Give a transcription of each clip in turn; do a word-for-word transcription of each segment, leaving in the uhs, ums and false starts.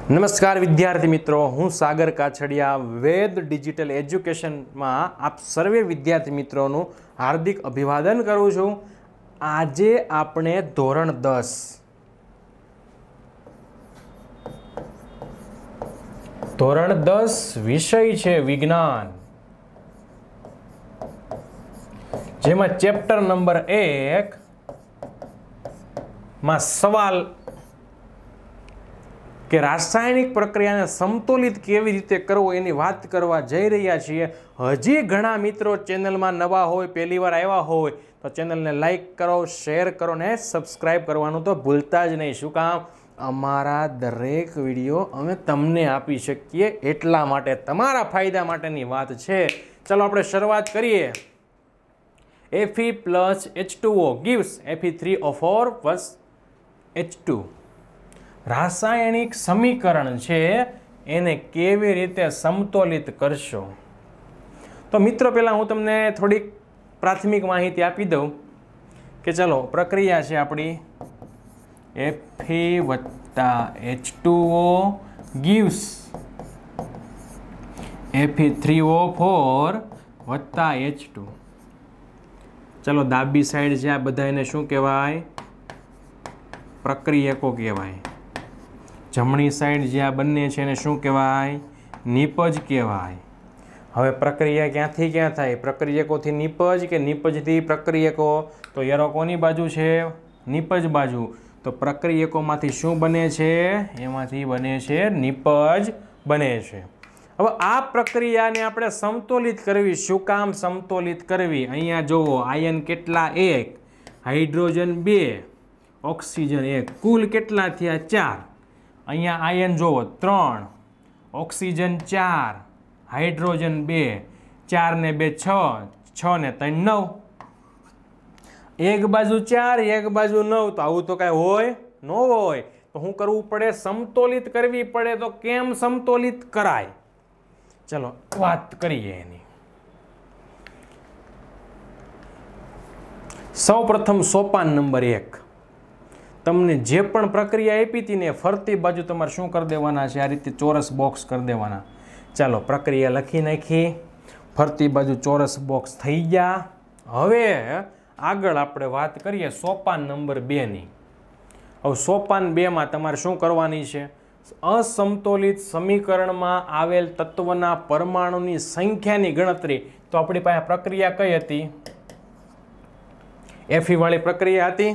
નમસ્કાર વિદ્યાર્થી મિત્રો, હું સાગર કાછડિયા વેદ ડિજિટલ એજ્યુકેશનમાં આપ સર્વે વિદ્યાર્થી મિત્રોનું હાર્દિક અભિવાદન કરું છું. આજે આપણે ધોરણ દસ ધોરણ દસ વિષય છે વિજ્ઞાન, જેમાં ચેપ્ટર નંબર એક માં સવાલ કે રાસાયણિક પ્રક્રિયાને સમતોલિત કેવી રીતે કરવો એની વાત કરવા જઈ રહ્યા છીએ. હજી ઘણા મિત્રો ચેનલમાં નવા હોય, પહેલી વાર આવ્યા હોય તો ચેનલને લાઈક કરો, શેર કરો ને સબસ્ક્રાઈબ કરવાનું તો ભૂલતા જ નહીં. શું કામ? અમારા દરેક વિડીયો અમે તમને આપી શકીએ એટલા માટે, તમારા ફાયદા માટેની વાત છે. ચાલો આપણે શરૂઆત કરીએ. Fe plus H two O gives Fe three O four plus H two. રાસાયણિક સમીકરણ છે એને કેવી રીતે સમતોલિત કરશો? તો મિત્રો પહેલાં હું તમને થોડીક પ્રાથમિક માહિતી આપી દઉં કે ચલો પ્રક્રિયા છે આપણી Fe વત્તા H two O gives Fe three O four વત્તા એચ ટુ. ચલો ડાબી સાઈડ છે આ બધા એને શું કહેવાય? પ્રક્રિયકો કહેવાય. જમણી સાઈડ જે આ બંને છે એને શું કહેવાય? નિપજ કહેવાય. હવે પ્રક્રિયા ક્યાંથી ક્યાં થાય? પ્રક્રિયકોથી નિપજ કે નિપજથી પ્રક્રિયકો? તો યરો કોની બાજુ છે? નિપજ બાજુ. તો પ્રક્રિયકોમાંથી શું બને છે? એમાંથી બને છે નિપજ બને છે. હવે આ પ્રક્રિયાને આપણે સમતોલિત કરવી. શું કામ સમતોલિત કરવી? અહીંયા જુઓ, આયન કેટલા? એક, હાઇડ્રોજન બે, ઓક્સિજન એક, કુલ કેટલા થયા? ચાર. અહીંયા આયન જોવો ત્રણ, ઓક્સિજન ચાર, હાઇડ્રોજન બે, ચાર ને બે છ, છ ને ત્રણ નવ. એક બાજુ ચાર, એક બાજુ નવ, તો આવું તો કાંઈ હોય ન હોય. તો શું કરવું પડે? સમતોલિત કરવી પડે. તો કેમ સમતોલિત કરાય? ચલો વાત કરીએ એની. સૌ પ્રથમ સોપાન નંબર એક, તમને જે પણ પ્રક્રિયા આપી હતી ને ફરતી બાજુ તમારે શું કરી દેવાના છે? આ રીતે ચોરસ બોક્સ કરી દેવાના. ચાલો પ્રક્રિયા લખી નાખી, ફરતી બાજુ ચોરસ બોક્સ થઈ ગયા. હવે આગળ આપણે વાત કરીએ સોપાન નંબર બેની. હવે સોપાન બેમાં તમારે શું કરવાની છે? અસમતોલિત સમીકરણમાં આવેલ તત્વના પરમાણુની સંખ્યાની ગણતરી. તો આપણી પાસે પ્રક્રિયા કઈ હતી? એફી વાળી પ્રક્રિયા હતી.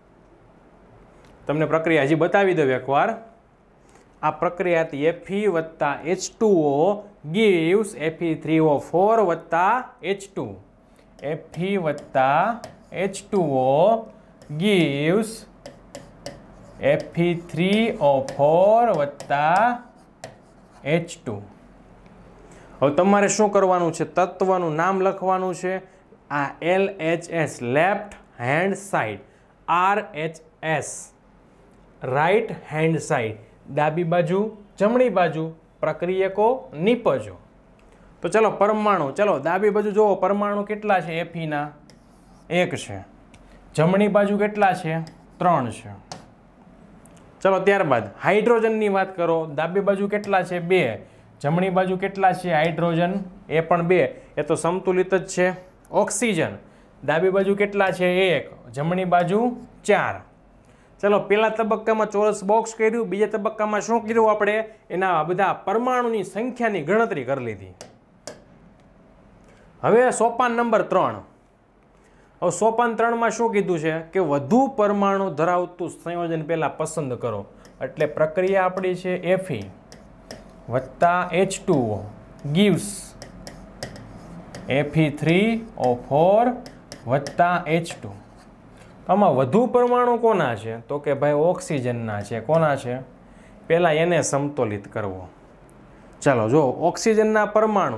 તમને પ્રક્રિયા હજી બતાવી દઉં એકવાર. આ પ્રક્રિયા હતી Fe વત્તા H two O gives Fe three O four વત્તા એચ ટુ. Fe વત્તા H two O gives Fe three O four વત્તા એચ ટુ. હવે તમારે શું કરવાનું છે? તત્વનું નામ લખવાનું છે. આ L H S left hand side, R H S right hand side, ડાબી બાજુ, જમણી બાજુ પ્રક્રિયકો, નિપજો. તો ચલો પરમાણુ, ચલો ડાબી બાજુ જુઓ પરમાણુ કેટલા છે? એફીના એક છે. જમણી બાજુ કેટલા છે? ત્રણ છે. ચલો ત્યારબાદ હાઇડ્રોજનની વાત કરો. ડાબી બાજુ કેટલા છે? બે. જમણી બાજુ કેટલા છે? હાઇડ્રોજન એ પણ બે. એ તો સમતુલિત જ છે. ઓક્સિજન ડાબી બાજુ કેટલા છે? એક. જમણી બાજુ ચાર. ચલો પહેલા તબક્કામાં ચોરસ બોક્સ કર્યું, બીજા તબક્કામાં શું કર્યું? આપણે એના બધા પરમાણુની સંખ્યાની ગણતરી કરી લીધી. હવે સોપાન નંબર ત્રણ. હવે સોપાન ત્રણમાં શું કીધું છે? કે વધુ પરમાણુ ધરાવતું સંયોજન પહેલા પસંદ કરો. એટલે પ્રક્રિયા આપણી છે Fe વત્તા H two O gives Fe three O four વત્તા એચ ટુ. આમાં વધુ પરમાણુ કોના છે? તો કે ભાઈ ઓક્સિજનના છે. કોના છે? પહેલાં એને સમતોલિત કરવો. ચાલો જો ઓક્સિજનના પરમાણુ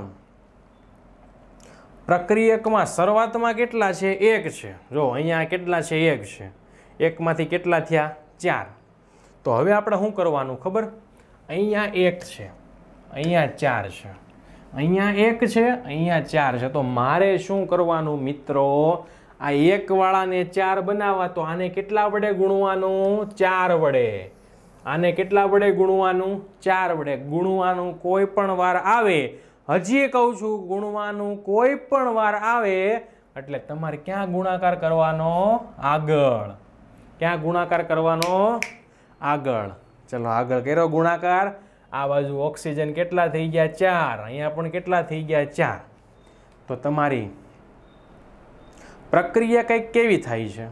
પ્રક્રિયકમાં શરૂઆતમાં કેટલા છે? એક છે. જો અહીંયા કેટલા છે? એક છે. એકમાંથી કેટલા થયા? ચાર. તો હવે આપણે શું કરવાનું ખબર? અહીંયા એક છે, અહીંયા ચાર છે, અહીંયા એક છે, અહીંયા ચાર છે. તો મારે શું કરવાનું મિત્રો? આ એક વાળાને ચાર બનાવવા, તો આને કેટલા વડે ગુણવાનું? ચાર વડે. આને કેટલા વડે ગુણવાનું? ચાર વડે ગુણવાનું કોઈ પણ વાર આવે, હજી કહું છું ગુણવાનું કોઈ પણ વાર આવે એટલે તમારે ક્યાં ગુણાકાર કરવાનો? આગળ. ક્યાં ગુણાકાર કરવાનો? આગળ. ચલો આગળ કર્યો ગુણાકાર. આ બાજુ ઓક્સિજન કેટલા થઈ ગયા? ચાર. અહીંયા પણ કેટલા થઈ ગયા? ચાર. તો તમારી પ્રક્રિયા કંઈક કેવી થાય છે?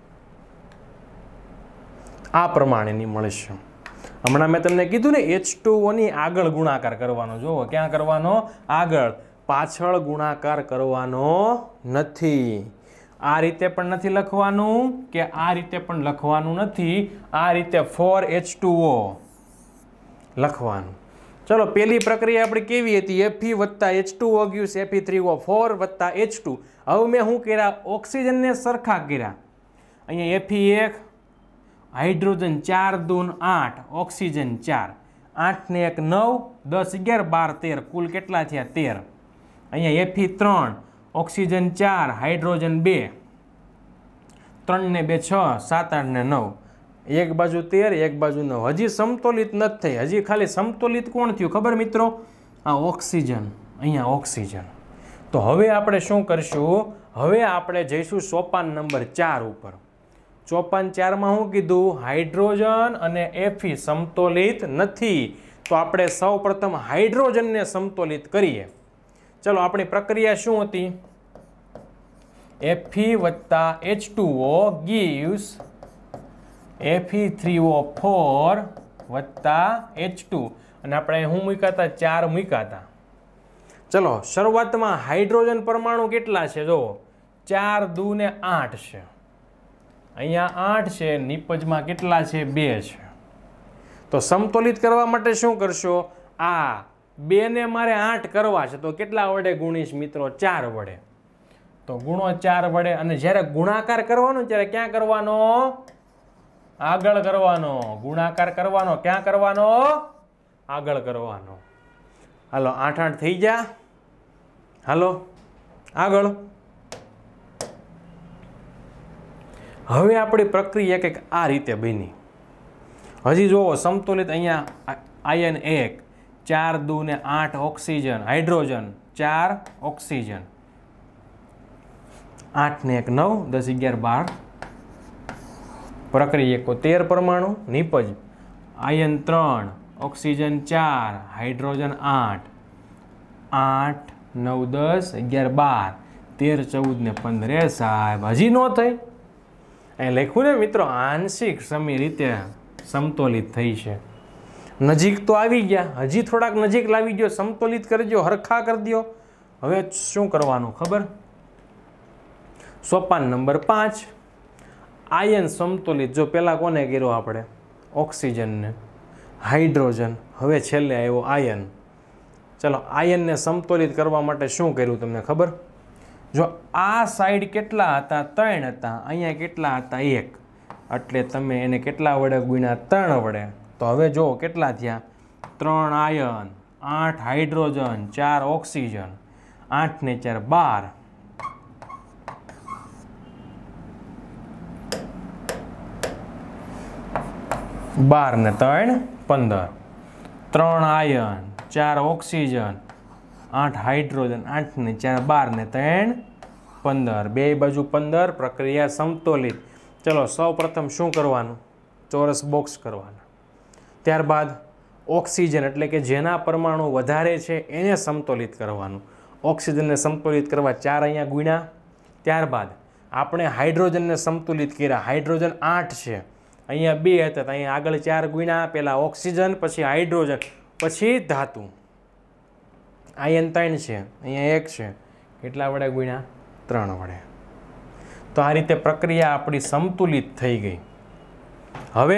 આ પ્રમાણેની મળશે. હમણાં મેં તમને કીધું ને એચ ટુ ઓ ની આગળ ગુણાકાર કરવાનો. જુઓ ક્યાં કરવાનો? આગળ. પાછળ ગુણાકાર કરવાનો નથી. આ રીતે પણ નથી લખવાનું કે આ રીતે પણ લખવાનું નથી. આ રીતે ફોર એચ ટુ ઓ લખવાનું. ચલો પહેલી પ્રક્રિયા આપણી કેવી હતી? એફી વત્તા એચ ટુ ઓ ગયું એફી થ્રી ઓ ફોર વત્તા એચ ટુ. હવે મેં શું કર્યા? ઓક્સિજનને સરખા કર્યા. અહીંયા એફી એક, હાઇડ્રોજન ચાર દૂન આઠ, ઓક્સિજન ચાર. આઠ ને એક નવ, દસ અગિયાર બાર તેર, કુલ કેટલા થયા? તેર. અહીંયા એફી ત્રણ, ઓક્સિજન ચાર, હાઇડ્રોજન બે, ત્રણ ને બે છ, સાત આઠ ને નવ. એક બાજુ તેર, એક બાજુ નવ. હજી સમતોલિત નથી થઈ. હજી ખાલી સમતોલિત કોણ થયું ખબર મિત્રો? આ ઓક્સિજન. અહીંયા ઓક્સિજન. તો હવે આપણે શું કરશું? હવે આપણે જઈશું સોપાન નંબર ચાર ઉપર. ચોપાન ચારમાં શું કીધું? હાઇડ્રોજન અને એફી સમતોલિત નથી. તો આપણે સૌ પ્રથમ હાઇડ્રોજનને સમતોલિત કરીએ. ચલો આપણી પ્રક્રિયા શું હતી? એફી વત્તા એચ ટુ ઓ gives એફી થ્રી ઓ ફોર વત્તા એચ ટુ. અને આપણે શું મૂક્યા હતા? ચાર મૂક્યા હતા. ચલો શરૂઆતમાં હાઇડ્રોજન પરમાણુ કેટલા છે? જો ચાર દુ ને આઠ છે. અહીંયા આઠ છે. નિપજમાં કેટલા છે? બે છે. તો સમતોલિત કરવા માટે શું કરશો? આ બે ને મારે આઠ કરવા છે તો કેટલા વડે ગુણીશ મિત્રો? ચાર વડે. તો ગુણો ચાર વડે. અને જ્યારે ગુણાકાર કરવાનો ત્યારે ક્યાં કરવાનો? આગળ કરવાનો. ગુણાકાર કરવાનો ક્યાં કરવાનો? આગળ કરવાનો. હાલો આઠ આઠ થઈ ગયા. હાલો આગળ. હવે આપણી પ્રક્રિયા કંઈક આ રીતે બની. હજી જુઓ સમતોલિત. અહીંયા આયન એક, ચાર દુ ને આઠ ઓક્સિજન, હાઇડ્રોજન ચાર, ઓક્સિજન આઠ ને એક નવ, દસ અગિયાર બાર. પ્રક્રિયા એકો તેર પરમાણુ. નિપજ આયન ત્રણ, ઓક્સિજન ચાર, હાઇડ્રોજન આઠ, આઠ નવ દસ અગિયાર બાર, તેર ચૌદ ને પંદર. એ સાહેબ હજી ન થઈ. અહીં લખ્યું ને મિત્રો આંશિક સમી રીતે સમતોલિત થઈ છે. નજીક તો આવી ગયા. હજી થોડાક નજીક લાવી ગયો. સમતોલિત કરજો, હરખા કરી દો. હવે શું કરવાનું ખબર? સોપાન નંબર પાંચ. આયન સમતોલિત. જો પહેલાં કોને કર્યો આપણે? ઓક્સિજનને, હાઇડ્રોજન. હવે છેલ્લે આવ્યો આયન. ચલો આયનને સમતોલિત કરવા માટે શું કર્યું તમને ખબર? જો આ સાઈડ કેટલા હતા? ત્રણ હતા. અહીંયા કેટલા હતા? એક. એટલે તમે એને કેટલા વડે ગુણ્યા? ત્રણ વડે. તો હવે જો કેટલા થયા? ત્રણ આયન, આઠ હાઇડ્રોજન, ચાર ઓક્સિજન, આઠ ને ચાર બાર. બાર ને ત્રણ પંદર. ત્રણ આયન, ચાર ઓક્સિજન, આઠ હાઇડ્રોજન, આઠ ને ચાર બાર ને ત્રણ પંદર. બે બાજુ પંદર. પ્રક્રિયા સમતોલિત. ચલો સૌ પ્રથમ શું કરવાનું? ચોરસ બોક્સ કરવાના. ત્યારબાદ ઓક્સિજન એટલે કે જેના પરમાણુ વધારે છે એને સમતોલિત કરવાનું. ઓક્સિજનને સમતોલિત કરવા ચાર અહીંયા ગુણ્યા. ત્યારબાદ આપણે હાઇડ્રોજનને સમતુલિત કર્યા. હાઇડ્રોજન આઠ છે, અહીંયા બે હતા, અહીંયા આગળ ચાર ગુણ્યા. પહેલાં ઓક્સિજન, પછી હાઇડ્રોજન, પછી ધાતુ. આયન ત્રણ છે, અહીંયા એક છે. કેટલા વડે ગુણ્યા? ત્રણ વડે. તો આ રીતે પ્રક્રિયા આપણી સમતુલિત થઈ ગઈ. હવે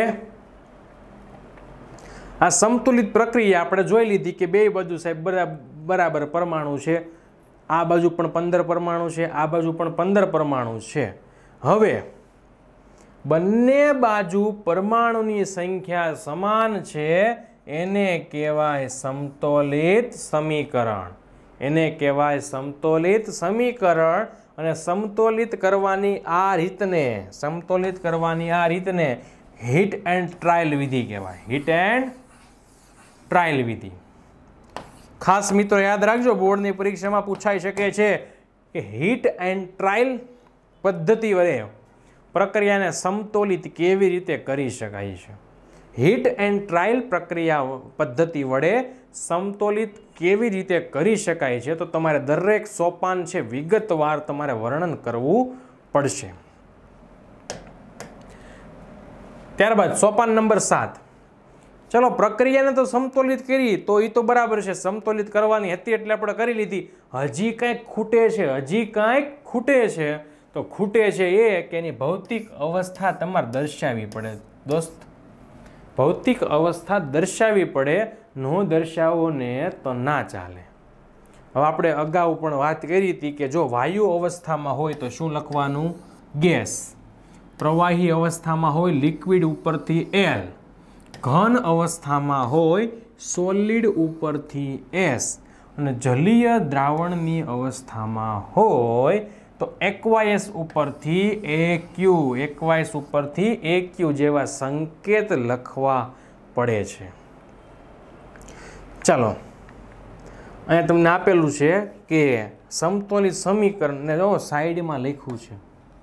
આ સમતુલિત પ્રક્રિયા આપણે જોઈ લીધી કે બે બાજુ સાહેબ બરાબર પરમાણુ છે. આ બાજુ પણ પંદર પરમાણુ છે, આ બાજુ પણ પંદર પરમાણુ છે. હવે બંને બાજુ પરમાણુની સંખ્યા સમાન છે, એને કહેવાય સમતોલિત સમીકરણ. એને કહેવાય સમતોલિત સમીકરણ. અને સમતોલિત કરવાની આ રીતને સમતોલિત કરવાની આ રીતને હિટ એન્ડ ટ્રાયલ વિધિ કહેવાય. હિટ એન્ડ ટ્રાયલ વિધિ ખાસ મિત્રો યાદ રાખજો, બોર્ડની પરીક્ષામાં પૂછાઈ શકે છે કે હિટ એન્ડ ટ્રાયલ પદ્ધતિ વડે પ્રક્રિયાને સમતોલિત કેવી રીતે કરી શકાય છે. હિટ એન્ડ ટ્રાયલ પ્રક્રિયા પદ્ધતિ વડે સમતોલિત કેવી રીતે કરી શકાય છે, તો તમારે દરેક સોપાન છે વિગતવાર તમારે વર્ણન કરવું પડશે. ત્યારબાદ સોપાન નંબર સાત. ચલો, પ્રક્રિયાને તો સમતોલિત કરી તો એ તો બરાબર છે, સમતોલિત કરવાની હતી એટલે આપણે કરી લીધી. હજી કાંઈક ખૂટે છે, હજી કાંઈક ખૂટે છે. તો ખૂટે છે એ કે એની ભૌતિક અવસ્થા તમારે દર્શાવવી પડે. દોસ્ત, ભૌતિક અવસ્થા દર્શાવવી પડે. ન દર્શાવો ને તો ના ચાલે. હવે આપણે અગાઉ પણ વાત કરી હતી કે જો વાયુ અવસ્થામાં હોય તો શું લખવાનું? ગેસ. પ્રવાહી અવસ્થામાં હોય લિક્વિડ ઉપરથી એલ. ઘન અવસ્થામાં હોય સોલિડ ઉપરથી એસ. અને જલીય દ્રાવણની અવસ્થામાં હોય તો એક્વાયસ ઉપરથી એ ક્યુ. એક્વાયસ ઉપરથી એ ક્યુ જેવા સંકેત લખવા પડે છે. ચાલો, અહીંયા તમને આપેલું છે કે સમતોલિત સમીકરણને જો સાઈડમાં લખ્યું છે,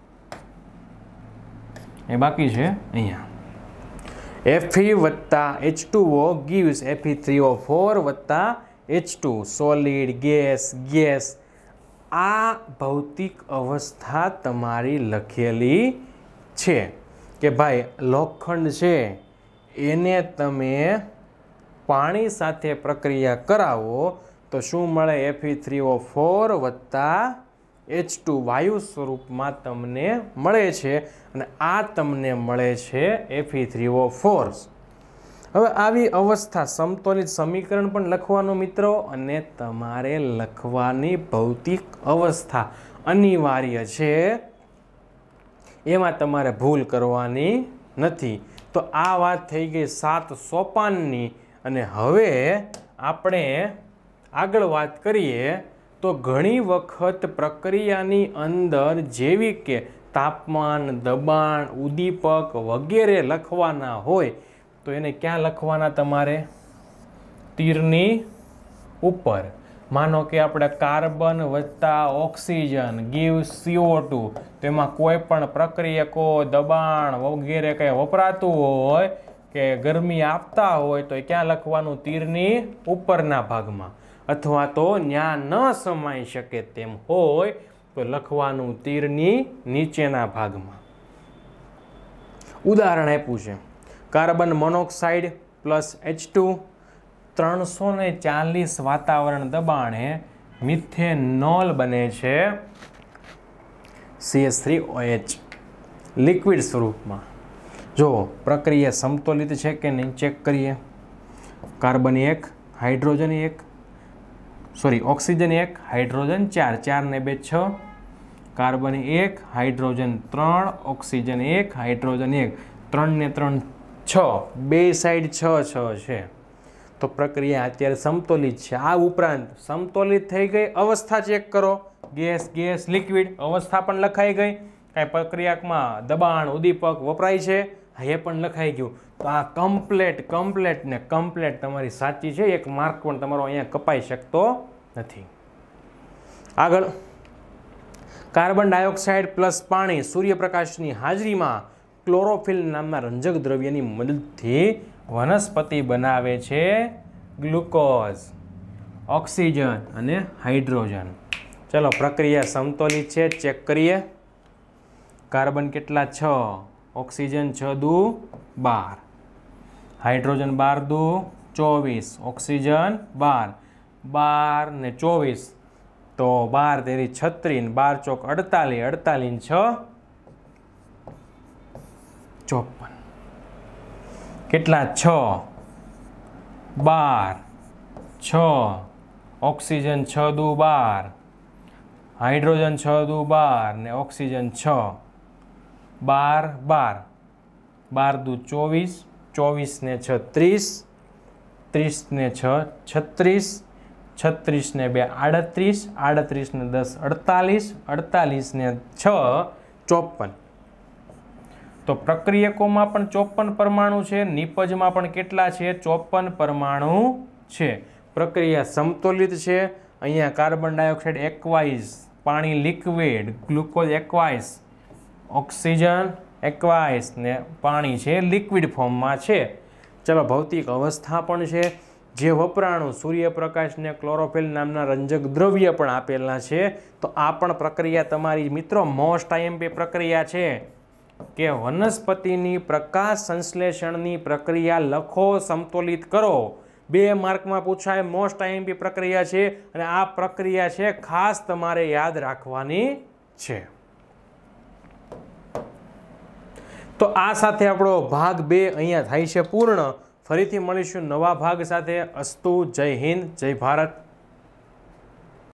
એ બાકી છે અહીંયા. Fe વત્તા H two O gives F e three O four વત્તા H two, solid, gas, gas. આ ભૌતિક અવસ્થા તમારી લખેલી છે કે ભાઈ લોખંડ છે એને તમે પાણી સાથે પ્રક્રિયા કરાવો તો શું મળે? F e three O four વત્તા એચ ટુ વાયુ સ્વરૂપમાં તમને મળે છે અને આ તમને મળે છે F e three O four. હવે આવી અવસ્થા સમતોલિત સમીકરણ પણ લખવાનું મિત્રો, અને તમારે લખવાની ભૌતિક અવસ્થા અનિવાર્ય છે, એમાં તમારે ભૂલ કરવાની નથી. તો આ વાત થઈ ગઈ સાત સોપાનની. અને હવે આપણે આગળ વાત કરીએ તો ઘણી વખત પ્રક્રિયાની અંદર જેવી કે તાપમાન, દબાણ, ઉદ્દીપક વગેરે લખવાના હોય તો એને ક્યાં લખવાના? તમારે તીરની ઉપર. માનો કે આપણે કાર્બન વત્તા oxygen give C O two, તો એમાં કોઈ પણ પ્રક્રિયકો, દબાણ વગેરે કંઈ વપરાતું હોય કે ગરમી આપતા હોય તો એ ક્યાં લખવાનું? તીરની ઉપરના ભાગમાં. અથવા તો ત્યાં ન સમાઈ શકે તેમ હોય તો લખવાનું તીરની નીચેના ભાગમાં. ઉદાહરણ આપ્યું છે, carbon monoxide plus H two ત્રણસો ને ચાલીસ વાતાવરણ દબાણે મિથેનોલ બને છે C H three O H liquid સ્વરૂપમાં. જો પ્રક્રિયા સમતોલિત છે કે નહીં ચેક કરીએ. કાર્બન એક, હાઇડ્રોજન એક, સોરી ઓક્સિજન એક, હાઇડ્રોજન ચાર, ચાર ને બે છ, કાર્બન એક, હાઇડ્રોજન ત્રણ, ઓક્સિજન એક, હાઇડ્રોજન એક, ત્રણ ને ત્રણ છ, બે સાઈડ છ છ છે. તો પ્રક્રિયા અત્યારે સમતોલિત છે. આ ઉપરાંત સમતોલિત થઈ ગઈ અવસ્થા ચેક કરો. ગેસ, ગેસ, લિક્વિડ અવસ્થા પણ લખાઈ ગઈ. કાંઈ પ્રક્રિયામાં દબાણ, ઉદ્દીપક વપરાય છે, એ પણ લખાઈ ગયું. તો આ કમ્પ્લેટ કમ્પ્લેટ ને કમ્પ્લેટ તમારી સાચી છે. એક માર્ક પણ તમારો અહીંયા કપાઈ શકતો નથી. આગળ, કાર્બન ડાયોક્સાઇડ પ્લસ પાણી સૂર્યપ્રકાશની હાજરીમાં ક્લોરોફિલ નામના રંજક દ્રવ્યની મદદથી વનસ્પતિ બનાવે છે ગ્લુકોઝ, ઓક્સિજન અને હાઇડ્રોજન. ચલો, પ્રક્રિયા સમતોલિત છે, ચેક કરીએ. કાર્બન કેટલા? છ, ઓક્સિજન છ દુ બાર, હાઇડ્રોજન બાર દુ ચોવીસ, ઓક્સિજન બાર, બાર ને ચોવીસ તો બાર તેરી છત્રીસ, બાર ચોક અડતાલીસ, અડતાલીસ છ ચોપન. કેટલા? છ, બાર, છ, ઓક્સિજન છ દુ બાર, હાઇડ્રોજન છ દુ બાર ને ઓક્સિજન છ, બાર બાર, બાર દુ ચોવીસ, ચોવીસ ને છ ત્રીસ, ત્રીસ ને છ છત્રીસ, છત્રીસ ને બે આડત્રીસ, આડત્રીસ ને દસ અડતાલીસ, અડતાલીસ ને છ ચોપન. તો તો પ્રક્રિયકોમાં પણ ચોપન પરમાણુ છે, નિપજમાં પણ કેટલા છે? ચોપન પરમાણુ છે. પ્રક્રિયા સમતોલિત છે. અહીંયા કાર્બન ડાયોક્સાઇડ એક્વાઇઝ, પાણી liquid, glucose aqueous, oxygen aqueous ને પાણી છે લિક્વિડ ફોર્મમાં છે. ચલો, ભૌતિક અવસ્થા પણ છે. જે વપરાણુ સૂર્યપ્રકાશને ક્લોરોફિલ નામના રંજક દ્રવ્ય પણ આપેલા છે. તો આ પણ પ્રક્રિયા તમારી મિત્રો મોસ્ટ આઈએમપી પ્રક્રિયા છે કે વનસ્પતિની પ્રકાશ સંશ્લેષણની પ્રક્રિયા લખો, સમતોલિત કરો. બે માર્કમાં પૂછાય, મોસ્ટ આઈએમપી પ્રક્રિયા છે અને આ પ્રક્રિયા છે ખાસ તમારે યાદ રાખવાની છે. તો આ સાથે આપણો ભાગ બે અહીંયા થાય છે પૂર્ણ. ફરીથી મળીશું નવા ભાગ સાથે. અસ્તુ. જય હિન્દ, જય ભારત.